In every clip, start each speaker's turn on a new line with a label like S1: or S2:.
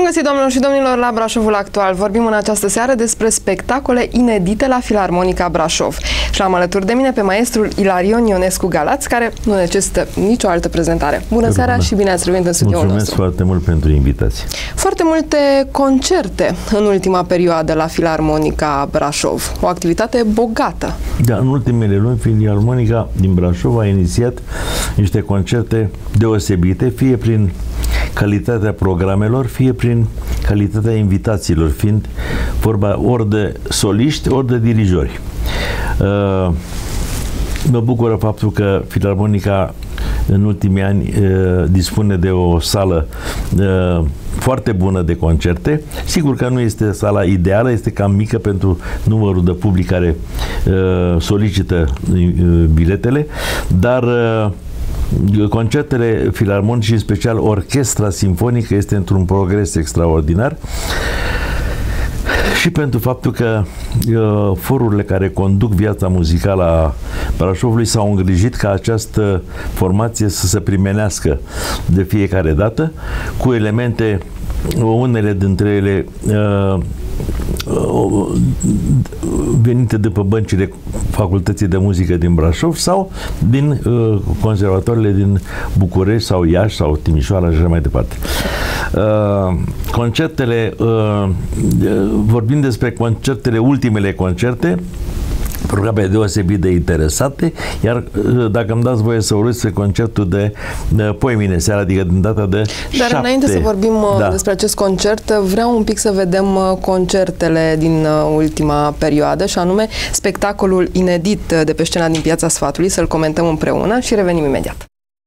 S1: găsit, doamnelor și domnilor, la Brașovul Actual. Vorbim în această seară despre spectacole inedite la Filarmonica Brașov. Și am alături de mine pe maestrul Ilarion Ionescu Galați, care nu necesită nicio altă prezentare. Bună seara și bine ați revenit în studioul nostru.
S2: Mulțumesc foarte mult pentru invitație.
S1: Foarte multe concerte în ultima perioadă la Filarmonica Brașov. O activitate bogată.
S2: Da, în ultimele luni, Filarmonica din Brașov a inițiat niște concerte deosebite, fie prin calitatea programelor, fie prin calitatea invitațiilor, fiind vorba ori de soliști, ori de dirijori. Mă bucură faptul că Filarmonica în ultimii ani dispune de o sală foarte bună de concerte. Sigur că nu este sala ideală, este cam mică pentru numărul de public care solicită biletele, dar concertele filarmonice și în special orchestra simfonică este într-un progres extraordinar și pentru faptul că forurile care conduc viața muzicală a Brașovului s-au îngrijit ca această formație să se primenească de fiecare dată cu elemente, unele dintre ele venite de pe băncile Facultății de Muzică din Brașov sau din conservatoarele din București sau Iași sau Timișoara și așa mai departe. Concertele, vorbim despre concertele, ultimele concerte, programe deosebit de interesate, iar dacă îmi dați voie să urmez pe concertul de poimine seara, adică din data de 7.
S1: Dar înainte să vorbim despre acest concert, vreau un pic să vedem concertele din ultima perioadă, și anume spectacolul inedit de pe scena din Piața Sfatului, să-l comentăm împreună și revenim imediat.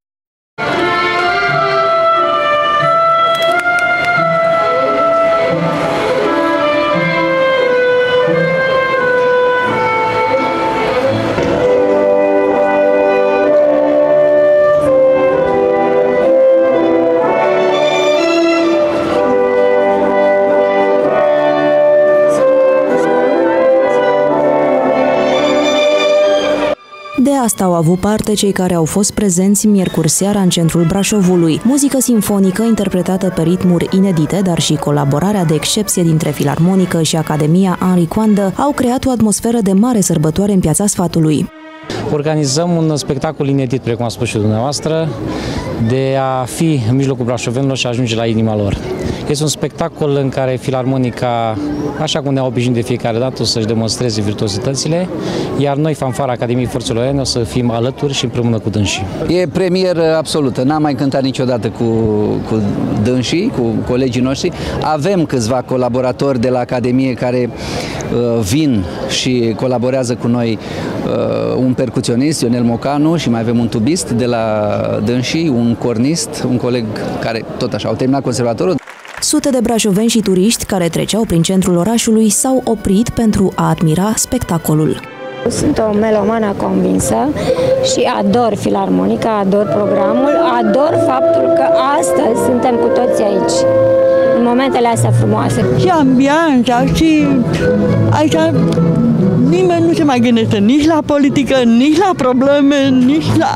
S3: De asta au avut parte cei care au fost prezenți miercuri seara în centrul Brașovului. Muzică simfonică interpretată pe ritmuri inedite, dar și colaborarea de excepție dintre Filarmonică și Academia Henri Coandă au creat o atmosferă de mare sărbătoare în Piața Sfatului.
S4: Organizăm un spectacol inedit, precum a spus și dumneavoastră, de a fi în mijlocul brașovenilor și a ajunge la inima lor. Este un spectacol în care Filarmonica, așa cum ne-a obișnuit de fiecare dată, o să-și demonstreze virtuozitățile, iar noi, Fanfara Academiei Forțelor Aeriene, o să fim alături și împreună cu dânsii.
S5: E premieră absolută. N-am mai cântat niciodată cu dânsii, cu colegii noștri. Avem câțiva colaboratori de la Academie care vin și colaborează cu noi, un percuționist, Ionel Mocanu, și mai avem un tubist de la dânsii, un cornist, un coleg care tot așa au terminat conservatorul.
S3: Sute de brașoveni și turiști care treceau prin centrul orașului s-au oprit pentru a admira spectacolul.
S6: Sunt o melomană convinsă și ador Filarmonica, ador programul, ador faptul că astăzi suntem cu toții aici, în momentele astea frumoase.
S7: Și ambianța și aici nimeni nu se mai gândește nici la politică, nici la probleme, nici la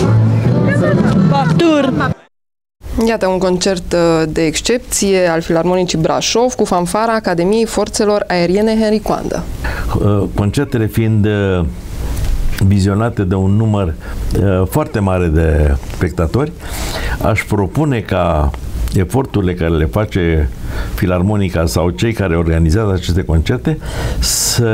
S7: facturi.
S1: Iată un concert de excepție al Filarmonicii Brașov cu Fanfara Academiei Forțelor Aeriene Henri Coandă.
S2: Concertele fiind vizionate de un număr foarte mare de spectatori, aș propune ca eforturile care le face Filarmonica sau cei care organizează aceste concerte să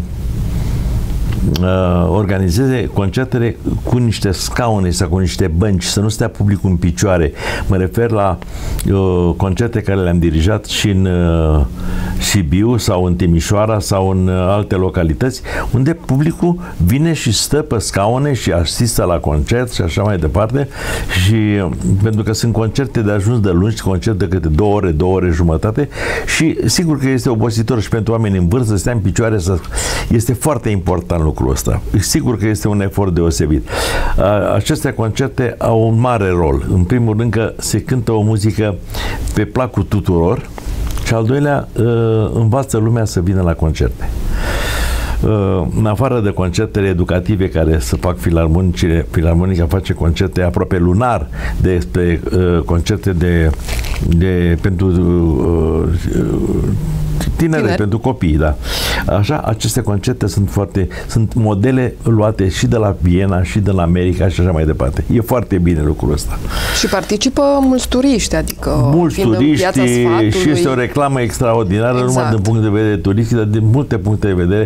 S2: organizeze concertele cu niște scaune sau cu niște bănci, să nu stea publicul în picioare. Mă refer la concerte care le-am dirijat și în Sibiu sau în Timișoara sau în alte localități, unde publicul vine și stă pe scaune și asistă la concert și așa mai departe, și pentru că sunt concerte de ajuns de lungi, concerte de câte 2 ore, 2 ore jumătate, și sigur că este obositor și pentru oameni în vârstă să stea în picioare, este foarte important lucrul ăsta. Sigur că este un efort deosebit. Aceste concerte au un mare rol. În primul rând că se cântă o muzică pe placul tuturor și al doilea, învață lumea să vină la concerte. în afară de concertele educative care se fac Filarmonica face concerte aproape lunar despre concerte pentru tineri, pentru copii, da. Așa, aceste concerte sunt modele luate și de la Viena și de la America și așa mai departe. E foarte bine lucrul ăsta.
S1: Și participă mulți turiști, adică
S2: mulți turiști și este o reclamă extraordinară, exact. Numai din punct de vedere turistic, dar din multe puncte de vedere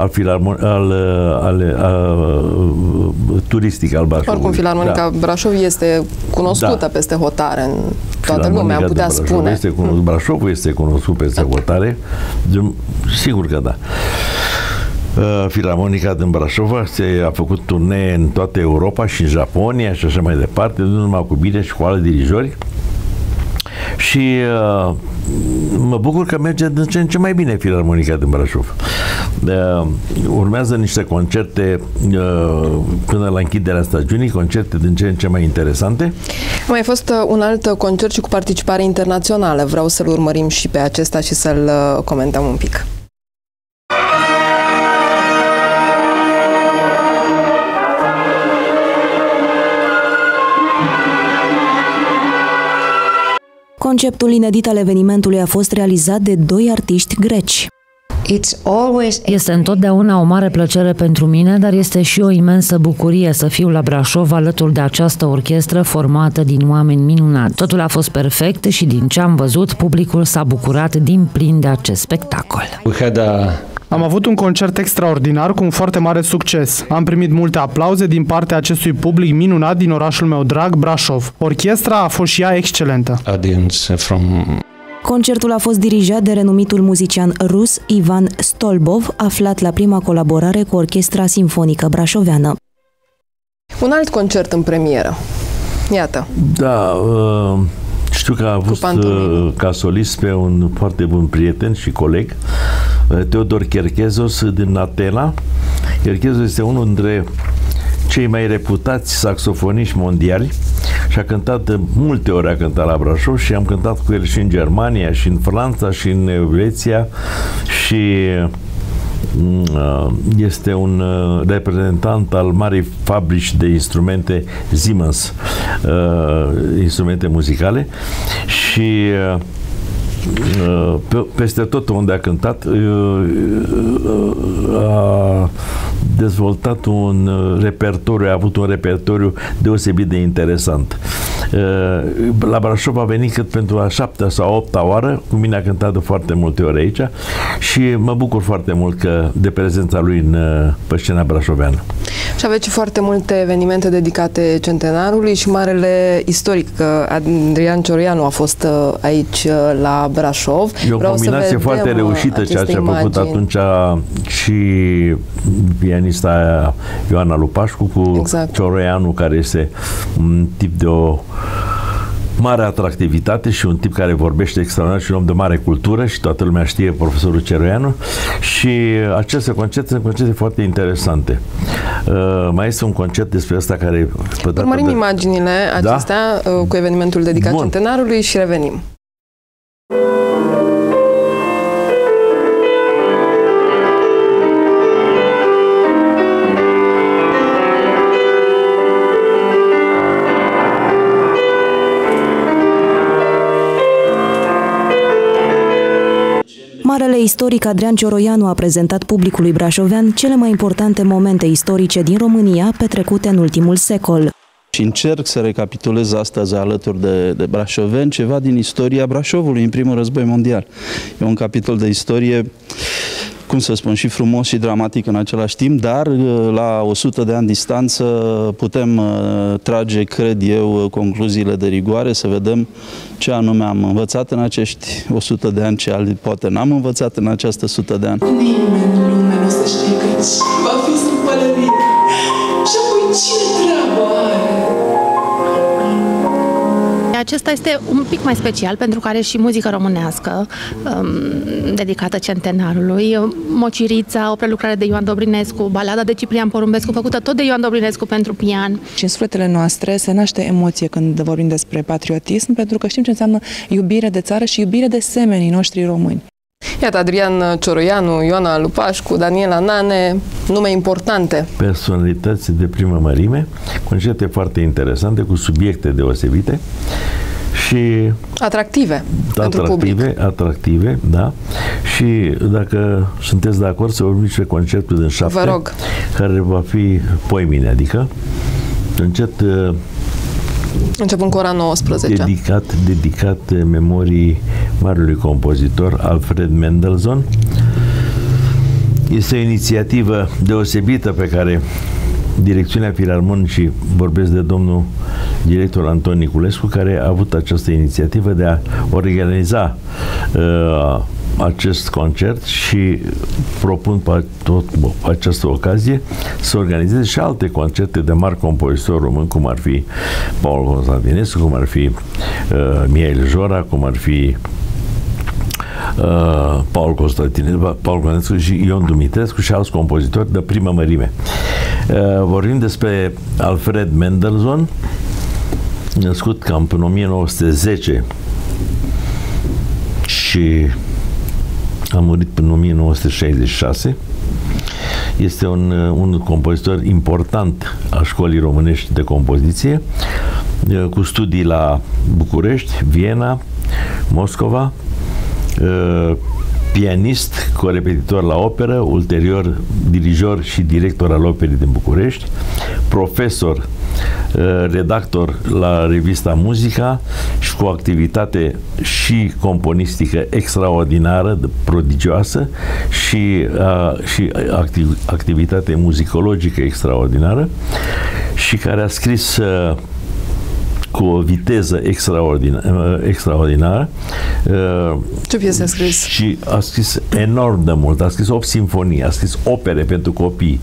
S2: turistic al Brașovului.
S1: Oricum, Filarmonica Brașov este cunoscută peste hotare în toată lumea, am putea spune.
S2: Brașovul este cunoscut peste hotare, sigur că da. Filarmonica din Brașov a făcut turnee în toată Europa și în Japonia și așa mai departe, nu numai cu bine și cu alți dirijori. Și mă bucur că merge din ce în ce mai bine Filarmonica din Brașov. Urmează niște concerte până la închiderea stagiunii, concerte din ce în ce mai interesante.
S1: A mai fost un alt concert și cu participare internațională. Vreau să-l urmărim și pe acesta și să-l comentăm un pic.
S3: Conceptul inedit al evenimentului a fost realizat de 2 artiști greci.
S8: Este întotdeauna o mare plăcere pentru mine, dar este și o imensă bucurie să fiu la Brașov alături de această orchestră formată din oameni minunați. Totul a fost perfect și din ce am văzut, publicul s-a bucurat din plin de acest spectacol.
S9: Am avut un concert extraordinar cu un foarte mare succes. Am primit multe aplauze din partea acestui public minunat din orașul meu drag, Brașov. Orchestra a fost și ea excelentă.
S3: Concertul a fost dirijat de renumitul muzician rus Ivan Stolbov, aflat la prima colaborare cu Orchestra Simfonică Brașoveană.
S1: Un alt concert în premieră. Iată.
S2: Da, știu că a avut ca solist pe un foarte bun prieten și coleg, Teodor Cherchezos din Atena. Cherchezos este unul dintre cei mai reputați saxofoniști mondiali și a cântat de multe ori, a cântat la Brașov și am cântat cu el și în Germania, și în Franța, și în Elveția și este un reprezentant al marii fabrici de instrumente Siemens, instrumente muzicale și peste tot unde a cântat a dezvoltat un repertoriu, a avut un repertoriu deosebit de interesant. La Brașov a venit cât pentru a 7-a sau 8-a oară, cu mine a cântat de foarte multe ori aici și mă bucur foarte mult de prezența lui pe scena brașoveană.
S1: Și aveți foarte multe evenimente dedicate centenarului și marele istoric, că Adrian Cioroianu a fost aici la Brașov.
S2: E o combinație foarte reușită ceea ce a făcut atunci și pianista Ioana Lupașcu cu Cioroianu, care este un tip de o mare atractivitate și un tip care vorbește extraordinar și un om de mare cultură și toată lumea știe profesorul Cioroianu și aceste concerte sunt concerte foarte interesante. Mai este un concert despre asta care...
S1: Urmărim imaginile acestea cu evenimentul dedicat centenarului și revenim.
S3: Marele istoric Adrian Cioroianu a prezentat publicului brașovean cele mai importante momente istorice din România petrecute în ultimul secol.
S10: Și încerc să recapitulez astăzi alături de brașoveni ceva din istoria Brașovului în primul război mondial. E un capitol de istorie, cum să spun, și frumos și dramatic în același timp, dar la 100 de ani distanță putem trage, cred eu, concluziile de rigoare, să vedem ce anume am învățat în acești 100 de ani, ce poate n-am învățat în această 100 de ani.
S11: Nimeni în lume nu o să știe că va fi sub pălărie. Și apoi ce treabă are?
S12: Acesta este un pic mai special pentru că are și muzică românească dedicată centenarului, Mocirița, o prelucrare de Ioan Dobrinescu, balada de Ciprian Porumbescu făcută tot de Ioan Dobrinescu pentru pian.
S13: Și în sufletele noastre se naște emoție când vorbim despre patriotism, pentru că știm ce înseamnă iubire de țară și iubire de semenii noștri români.
S1: Iată, Adrian Cioroianu, Ioana Lupașcu, Daniela Nane, nume importante.
S2: Personalități de primă mărime, concerte foarte interesante, cu subiecte deosebite și
S1: atractive pentru public.
S2: Atractive, da. Și dacă sunteți de acord să vorbim despre concertul din 7,
S1: vă rog,
S2: care va fi poimine, adică concert
S1: începând cu ora 19.
S2: Dedicat memorii marelui compozitor Alfred Mendelssohn. Este o inițiativă deosebită pe care Direcțiunea Filarmonicii, vorbesc de domnul director Anton Niculescu, care a avut această inițiativă de a organiza acest concert și propun pe această ocazie să organizeze și alte concerte de mari compozitori români, cum ar fi Paul Constantinescu, cum ar fi Mihail Jora, cum ar fi Paul Constantinescu și Ion Dumitrescu și alți compozitori de primă mărime. Vorbim despre Alfred Mendelssohn, născut cam în 1910 și a murit până în 1966. Este un compozitor important al școlii românești de compoziție, cu studii la București, Viena, Moscova, pianist, corepetitor la operă, ulterior dirijor și director al Operei din București, profesor, redactor la revista Muzica și cu o activitate și componistică extraordinară, prodigioasă și activitate muzicologică extraordinară, și care a scris cu o viteză extraordinară.
S1: Ce piese a scris?
S2: Și a scris enorm de mult. A scris 8 simfonii, a scris opere pentru copii,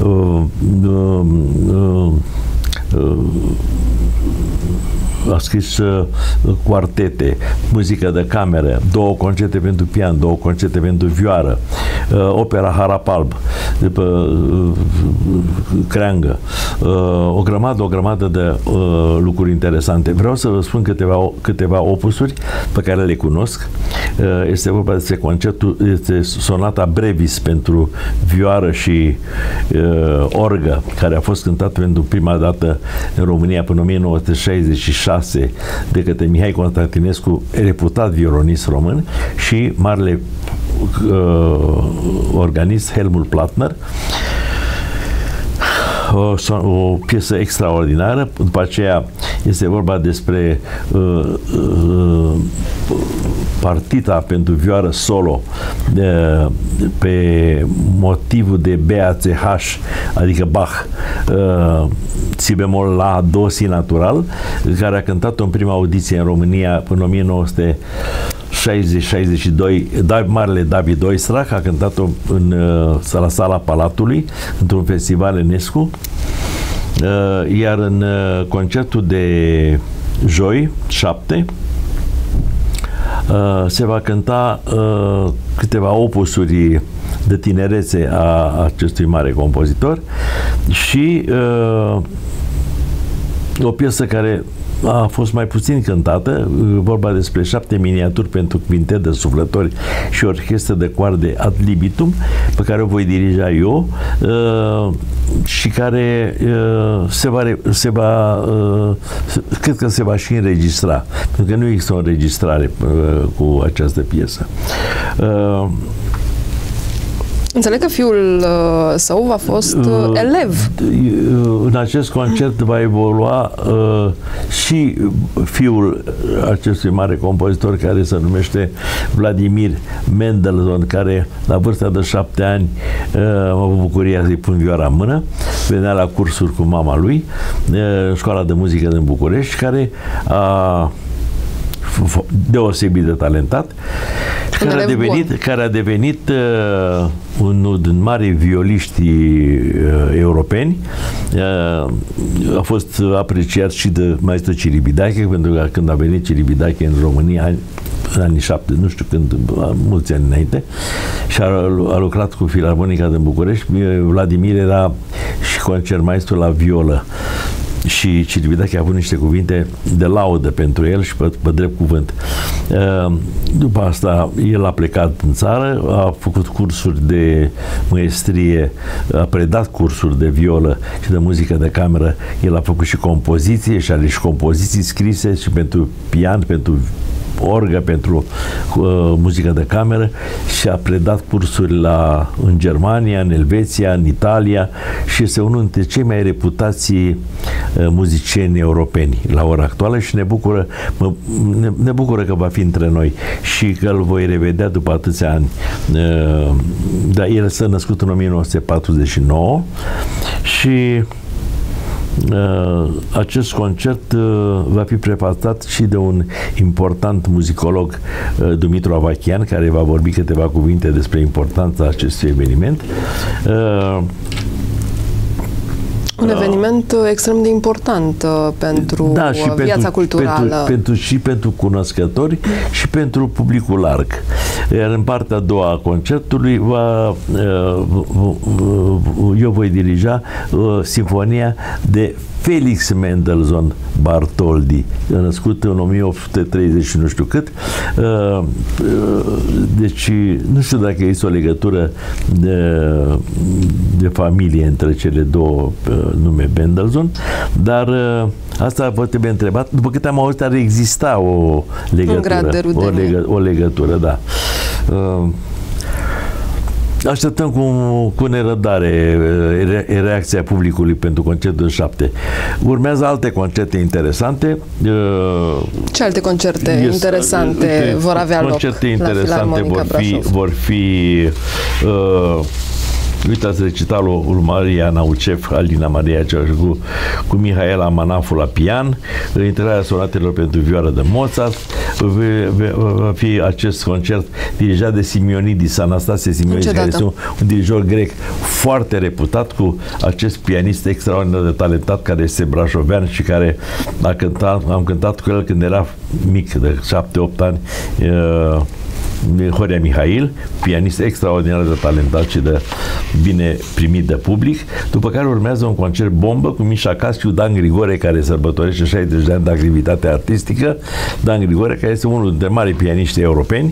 S2: a scris quartete, muzică de cameră, 2 concerte pentru pian, 2 concerte pentru vioară, opera Harapalb, după creangă, o grămadă de lucruri interesante. Vreau să vă spun câteva opusuri pe care le cunosc. Este vorba despre concertul, este sonata Brevis pentru vioară și orgă, care a fost cântat pentru prima dată în România până în 1966 de către Mihai Constantinescu, reputat violonist român, și marele organist Helmut Plattner. O piesă extraordinară. După aceea este vorba despre partita pentru vioară solo pe motivul de BACH, adică Bach, si bemol la do si natural, care a cântat-o în prima audiție în România până în 1960-62, marele David Oistrakh a cântat-o în Sala Palatului, într-un festival Enescu, iar în concertul de joi, 7, se va cânta câteva opusuri de tinerețe a acestui mare compozitor și o piesă care a fost mai puțin cântată, vorba despre 7 miniaturi pentru quintet de suflători și orchestră de coarde ad libitum, pe care o voi dirija eu și care cred că se va și înregistra, pentru că nu există o înregistrare cu această piesă.
S1: Înțeleg că fiul său a fost elev.
S2: În acest concert va evolua și fiul acestui mare compozitor, care se numește Vladimir Mendelssohn, care la vârsta de 7 ani am avut bucuria să-i pun vioara în mână, venea la cursuri cu mama lui în școala de muzică din București, care a deosebit de talentat, care a devenit unul din mari violiști europeni. A fost apreciat și de maestru Ciribidache, pentru că când a venit Ciribidache în România în anii 7, nu știu când, mulți ani înainte, și a lucrat cu Filarmonica din București. Vladimir era și concertmaestru la violă și Celibidache a avut niște cuvinte de laudă pentru el și pe drept cuvânt. După asta el a plecat în țară, a făcut cursuri de maestrie, a predat cursuri de violă și de muzică de cameră. El a făcut și compoziție și are și compoziții scrise și pentru pian, pentru orgă, pentru muzică de cameră și a predat cursuri în Germania, în Elveția, în Italia și este unul dintre cei mai reputați muzicieni europeni la ora actuală și ne bucură că va fi între noi și că îl voi revedea după atâția ani. Dar el s-a născut în 1949 și acest concert va fi prefațat și de un important muzicolog, Dumitru Avachian, care va vorbi câteva cuvinte despre importanța acestui eveniment.
S1: Un eveniment extrem de important pentru viața culturală.
S2: Și pentru cunoscători și pentru publicul larg. Iar în partea a doua a concertului eu voi dirija sinfonia de Felix Mendelssohn Bartholdy, născut în 1830 și nu știu cât. Deci nu știu dacă este o legătură de familie între cele două nume Mendelssohn, dar asta vă trebuie întrebat. După câte am auzit, ar exista o legătură. O legătură, da. Așteptăm cu nerăbdare reacția publicului pentru concertul 7. Urmează alte concerte interesante.
S1: Ce alte concerte interesante vor avea loc?
S2: Concerte interesante vor fi uitați recitalul lui Maria Naucef, Alina Maria Ceaușescu, cu Mihaela Manafu la pian, intrarea sonatelor pentru vioară de Mozart. Va fi acest concert dirijat de Simeonidis, Anastasie Simeonidis, care este un dirijor grec foarte reputat, cu acest pianist extraordinar de talentat care este brașovean și care am cântat cu el când era mic, de 7-8 ani, Horia Mihail, pianist extraordinar de talentat și de bine primit de public, după care urmează un concert bombă cu Mișa Casciu, Dan Grigore, care sărbătorește 60 de ani de activitate artistică, Dan Grigore, care este unul dintre mari pianiști europeni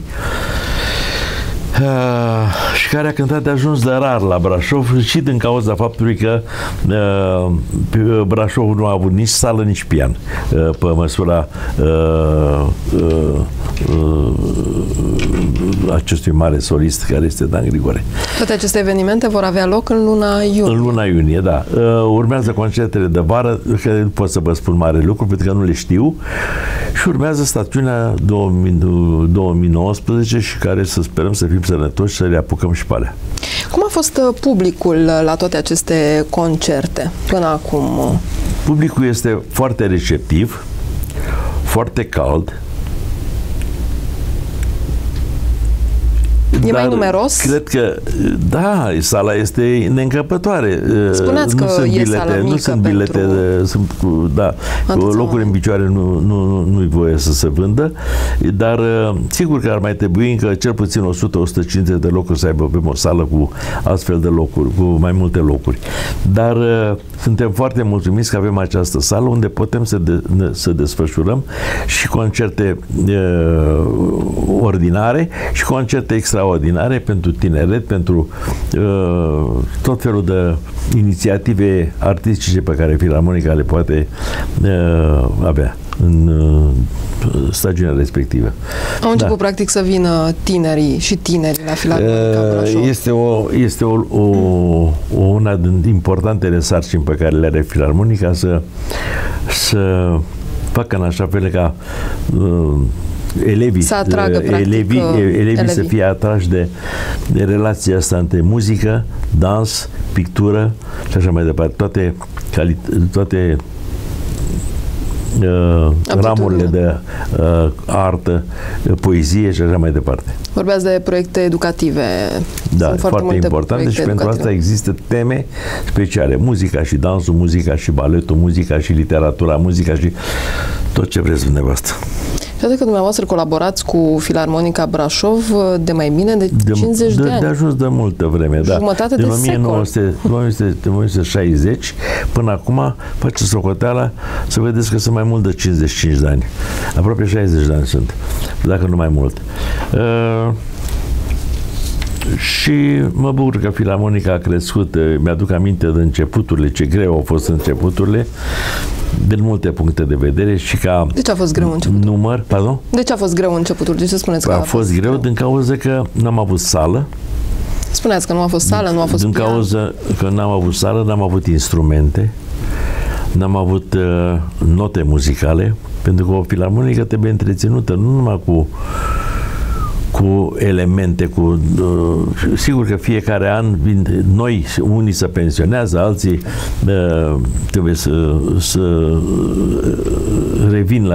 S2: și care a cântat de ajuns de rar la Brașov și din cauza faptului că Brașov nu a avut nici sală, nici pian pe măsura acestui mare solist care este Dan Grigore.
S1: Toate aceste evenimente vor avea loc în luna iunie.
S2: În luna iunie, da. Urmează concertele de vară, că nu pot să vă spun mare lucru, pentru că nu le știu, și urmează stațiunea 2019 și care să sperăm să fim sănătoși, să le apucăm și pe alea.
S1: Cum a fost publicul la toate aceste concerte până acum?
S2: Publicul este foarte receptiv, foarte cald.
S1: E mai numeros?
S2: Cred că, da, sala este neîncăpătoare.
S1: Spuneați că e sală mică.
S2: Nu sunt bilete, sunt cu locuri în picioare, nu-i voie să se vândă, dar sigur că ar mai trebui încă cel puțin 100-150 de locuri să aibă pe o sală cu astfel de locuri, cu mai multe locuri. Dar suntem foarte mulțumiți că avem această sală unde putem să desfășurăm și concerte ordinare și concerte extraordinare pentru tineret, pentru tot felul de inițiative artistice pe care Filarmonica le poate avea în stagiunea respectivă.
S1: Au început practic să vină tinerii la Filarmonica Brașov.
S2: Este una din importantele sarcini pe care le are Filarmonica să facă în așa fel ca elevii să fie atrași de relația asta între muzică, dans, pictură și așa mai departe. Toate ramurile de artă, poezie și așa mai departe.
S1: Vorbeați de proiecte educative.
S2: Da, foarte importante și pentru asta există teme speciale. Muzica și dansul, muzica și baletul, muzica și literatura, muzica și tot ce vreți dumneavoastră.
S1: Iată că dumneavoastră colaborați cu Filarmonica Brașov de mai bine de 50 de ani.
S2: De ajuns de multă vreme, da.
S1: Jumătate de secol.
S2: Din 1960 până acum, faceți socoteala, să vedeți că sunt mai mult de 55 de ani. Aproape 60 de ani sunt, dacă nu mai mult. Și mă bucur că Filarmonica a crescut. Mi-aduc aminte de începuturile, ce greu au fost începuturile, din multe puncte de vedere și ca...
S1: De ce a fost greu începutul?
S2: Număr, pardon?
S1: De ce a fost greu începutul? De ce spuneți că
S2: a fost greu? Din cauza că n-am avut sală.
S1: Spuneați că nu a fost sală, nu a fost
S2: din
S1: pian.
S2: Cauza că n-am avut sală, n-am avut instrumente, n-am avut note muzicale, pentru că o filarmonică trebuie întreținută, nu numai cu elemente, sigur că fiecare an vin noi, unii se pensionează, alții trebuie să revin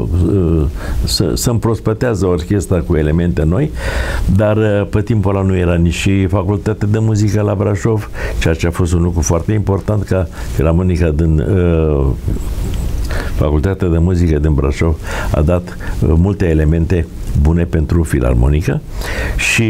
S2: să împrospătează orchestra cu elemente noi, dar pe timpul ăla nu era nici facultatea de muzică la Brașov, ceea ce a fost un lucru foarte important ca Filarmonica din Facultatea de Muzică din Brașov a dat multe elemente bune pentru filarmonică și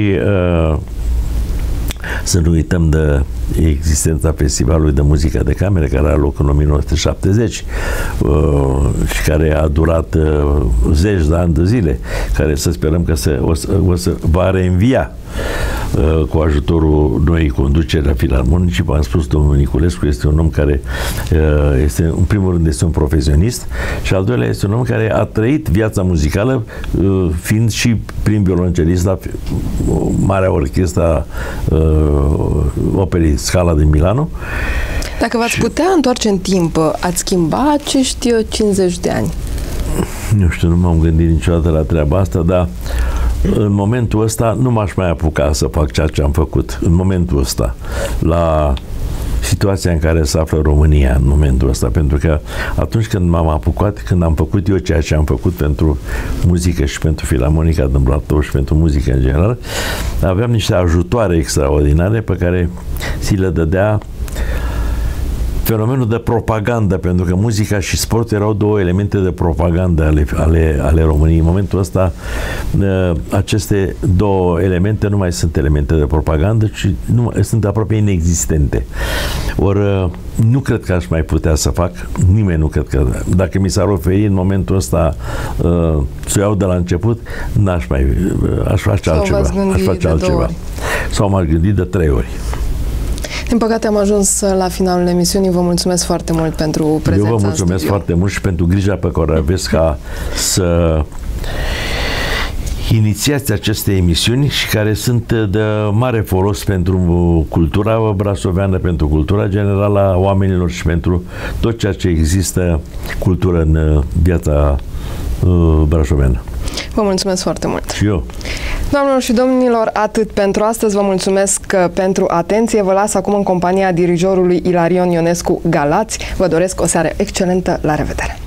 S2: să nu uităm de existența Festivalului de Muzică de Cameră, care are loc în 1970 și care a durat zeci de ani de zile, care să sperăm că va reînvia cu ajutorul noii conduceri a Filarmonicii. V-am spus, domnul Niculescu este un om care este, în primul rând, este un profesionist și al doilea este un om care a trăit viața muzicală fiind și prim violoncelist la Marea Orchestra Operei Scala din Milano.
S1: Dacă v-ați putea întoarce în timp, ați schimba acești 50 de ani?
S2: Nu știu, nu m-am gândit niciodată la treaba asta, dar în momentul ăsta nu m-aș mai apuca să fac ceea ce am făcut. În momentul ăsta, la situația în care se află România în momentul ăsta, pentru că atunci când m-am apucat, când am făcut eu ceea ce am făcut pentru muzică și pentru Filarmonica din Brașov și pentru muzică în general, aveam niște ajutoare extraordinare pe care ți le dădea fenomenul de propagandă, pentru că muzica și sportul erau două elemente de propagandă ale României. În momentul ăsta, aceste două elemente nu mai sunt elemente de propagandă, ci sunt aproape inexistente. Ori nu cred că aș mai putea să fac, nimeni nu cred că, dacă mi s-ar oferi în momentul ăsta să o iau de la început, aș face altceva. Sau m-aș gândi de 3 ori.
S1: Din păcate am ajuns la finalul emisiunii. Vă mulțumesc foarte mult pentru prezența.
S2: Eu vă mulțumesc foarte mult și pentru grija pe care o aveți ca să inițiați aceste emisiuni și care sunt de mare folos pentru cultura brașoveană, pentru cultura generală a oamenilor și pentru tot ceea ce există cultură în viața brașoveană.
S1: Vă mulțumesc foarte mult.
S2: Și eu.
S1: Doamnelor și domnilor, atât pentru astăzi. Vă mulțumesc pentru atenție. Vă las acum în compania dirijorului Ilarion Ionescu Galați. Vă doresc o seară excelentă. La revedere!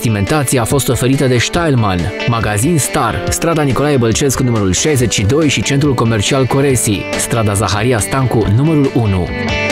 S14: vestimentație a fost oferită de Steilman, magazin Star, strada Nicolae Bălcescu numărul 62 și centrul comercial Coresi, strada Zaharia Stancu numărul 1.